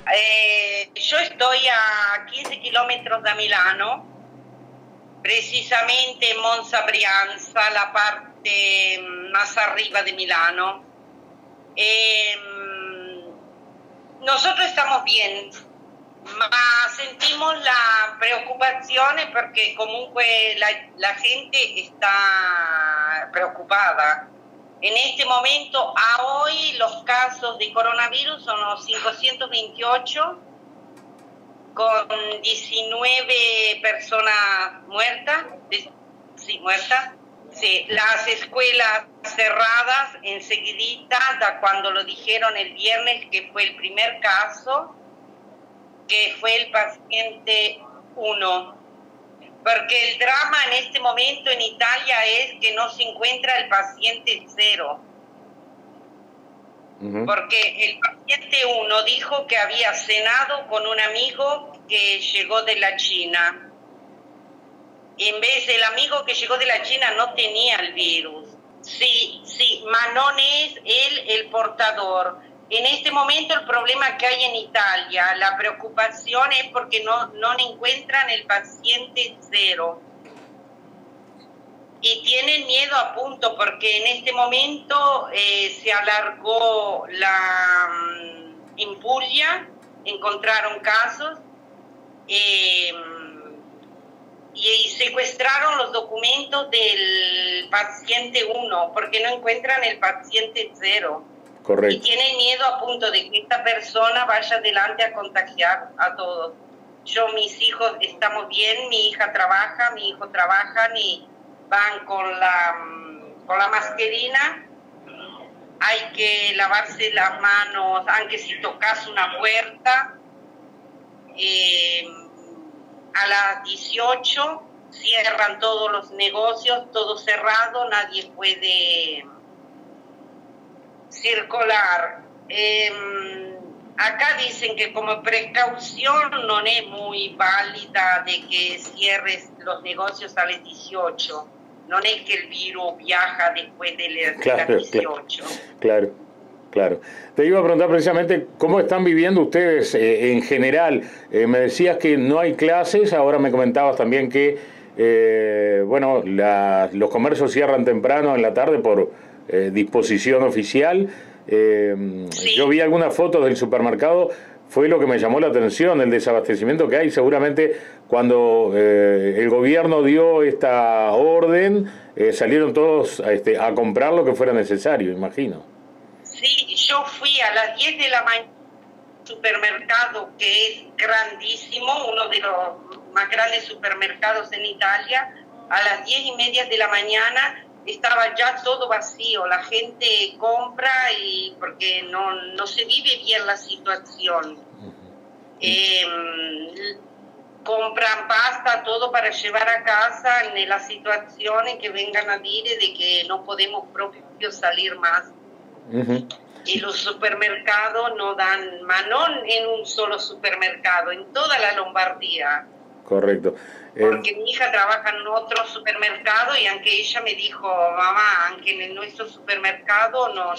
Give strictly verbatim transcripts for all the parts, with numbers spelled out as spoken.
Eh, yo estoy a quince kilómetros de Milano, precisamente en Monza Brianza, la parte más arriba de Milano. Eh, nosotros estamos bien, ma sentimos la preocupación porque comunque la, la gente está preocupada. En este momento, a hoy, los casos de coronavirus son los quinientos veintiocho, con diecinueve personas muertas. Sí, muertas. Sí, las escuelas cerradas enseguidita, cuando lo dijeron el viernes, que fue el primer caso, que fue el paciente uno. Porque el drama en este momento en Italia es que no se encuentra el paciente cero. Uh-huh. Porque el paciente uno dijo que había cenado con un amigo que llegó de la China. En vez del amigo que llegó de la China no tenía el virus. Sí, sí, Manon es él el portador. En este momento el problema que hay en Italia, la preocupación es porque no, no encuentran el paciente cero. Y tienen miedo a punto porque en este momento eh, se alargó la um, en Puglia, encontraron casos eh, y, y secuestraron los documentos del paciente uno porque no encuentran el paciente cero. Correcto. Y tienen miedo a punto de que esta persona vaya adelante a contagiar a todos. Yo, mis hijos, estamos bien, mi hija trabaja, mi hijo trabajan y van con la, con la mascarina. Hay que lavarse las manos, aunque si tocas una puerta. Eh, a las dieciocho cierran todos los negocios, todo cerrado, nadie puede circular. Eh, acá dicen que como precaución no es muy válida de que cierres los negocios a las dieciocho. No es que el virus viaja después de las, claro, las dieciocho. Claro, claro. Te iba a preguntar precisamente cómo están viviendo ustedes eh, en general. Eh, me decías que no hay clases, ahora me comentabas también que eh, bueno, la, los comercios cierran temprano en la tarde por Eh, disposición oficial. Eh, sí. Yo vi algunas fotos del supermercado, fue lo que me llamó la atención, el desabastecimiento que hay. Seguramente cuando eh, el gobierno dio esta orden, eh, salieron todos a, este, a comprar lo que fuera necesario, imagino. Sí, yo fui a las diez de la mañana al supermercado, que es grandísimo, uno de los más grandes supermercados en Italia. A las diez y media de la mañana estaba ya todo vacío, la gente compra y porque no, no se vive bien la situación. Eh, compran pasta, todo para llevar a casa en la situación en que vengan a decir de que no podemos propio salir más. Uh-huh. Y los supermercados no dan manón en un solo supermercado, en toda la Lombardía. Correcto. Porque mi hija trabaja en otro supermercado y aunque ella me dijo, mamá, aunque en nuestro supermercado no,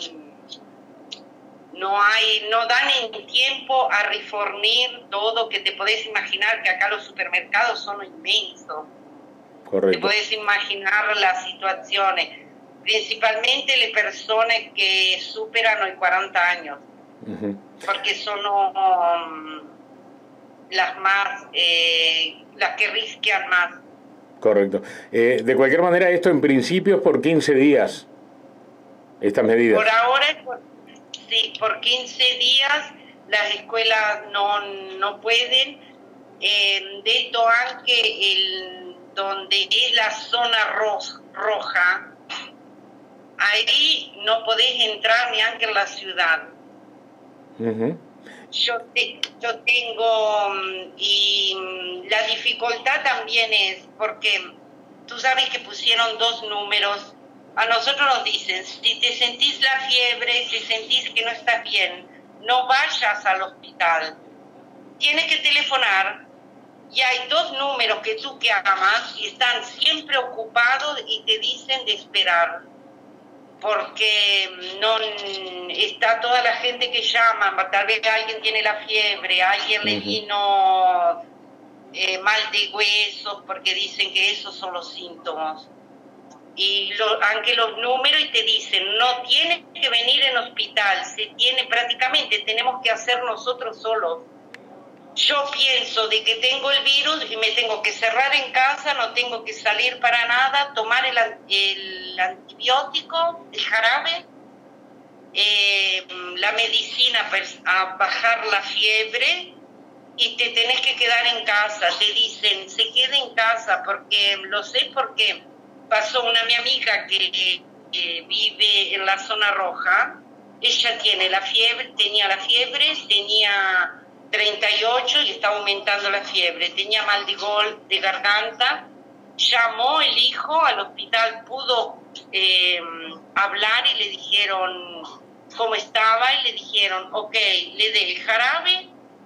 no hay, no dan en tiempo a refornir todo, que te podés imaginar que acá los supermercados son inmensos. Correcto. Te podés imaginar las situaciones, principalmente las personas que superan los cuarenta años, uh-huh. porque son um, las más, eh, las que risquean más. Correcto. Eh, de cualquier manera, esto en principio es por quince días, estas medidas. Por ahora es por, sí, por quince días las escuelas no, no pueden. Eh, de esto, aunque el, donde es la zona roja, roja, ahí no podés entrar ni aunque en la ciudad. Uh-huh. Yo, te, yo tengo, y la dificultad también es porque tú sabes que pusieron dos números. A nosotros nos dicen, si te sentís la fiebre, si sentís que no estás bien, no vayas al hospital. Tienes que telefonar y hay dos números que tú que amas y están siempre ocupados y te dicen de esperar. Porque no, es, está toda la gente que llama, tal vez alguien tiene la fiebre, alguien le vino eh, mal de huesos, porque dicen que esos son los síntomas. Y lo, aunque los números y te dicen, no tiene que venir en hospital, se tiene prácticamente, tenemos que hacer nosotros solos. Yo pienso de que tengo el virus y me tengo que cerrar en casa, no tengo que salir para nada, tomar el, el antibiótico, el jarabe, eh, la medicina para bajar la fiebre, y te tenés que quedar en casa. Te dicen, se quede en casa, porque lo sé porque pasó una mi amiga que, que vive en la zona roja. Ella tiene la fiebre, tenía la fiebre, tenía treinta y ocho y estaba aumentando la fiebre, tenía mal de, gol, de garganta. Llamó el hijo al hospital, pudo eh, hablar y le dijeron cómo estaba y le dijeron, ok, le dé el jarabe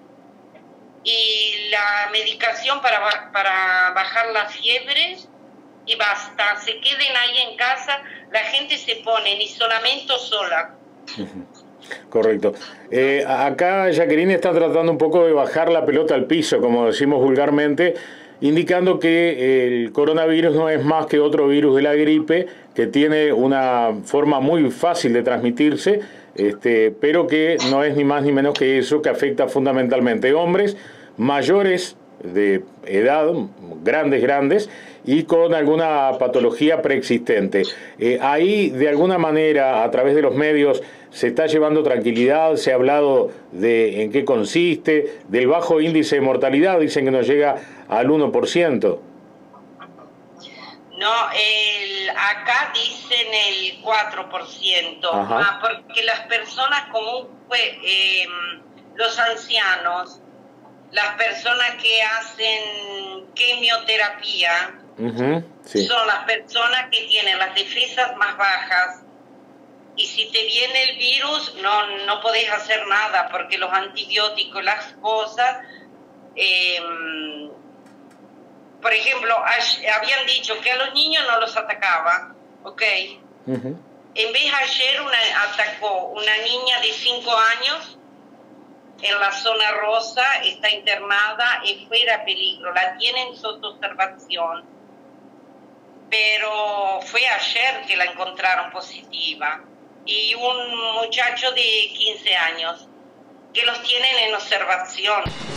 y la medicación para, para bajar la fiebre y basta, se queden ahí en casa, la gente se pone en isolamiento sola. Correcto. Eh, acá Jacqueline está tratando un poco de bajar la pelota al piso, como decimos vulgarmente, indicando que el coronavirus no es más que otro virus de la gripe, que tiene una forma muy fácil de transmitirse, este, pero que no es ni más ni menos que eso, que afecta fundamentalmente a hombres mayores de edad, grandes, grandes, y con alguna patología preexistente. Eh, ahí, de alguna manera, a través de los medios, se está llevando tranquilidad, se ha hablado de en qué consiste, del bajo índice de mortalidad, dicen que nos llega al uno por ciento. No, el, acá dicen el cuatro por ciento, ah, porque las personas comunes, eh, los ancianos, las personas que hacen quimioterapia, uh-huh, sí. Son las personas que tienen las defensas más bajas, y si te viene el virus no, no podés hacer nada, porque los antibióticos, las cosas, eh, por ejemplo, habían dicho que a los niños no los atacaba, ¿ok? Uh-huh. En vez ayer una, atacó una niña de cinco años, en la zona rosa, está internada y fuera peligro, la tienen sob observación, pero fue ayer que la encontraron positiva, y un muchacho de quince años que los tienen en observación.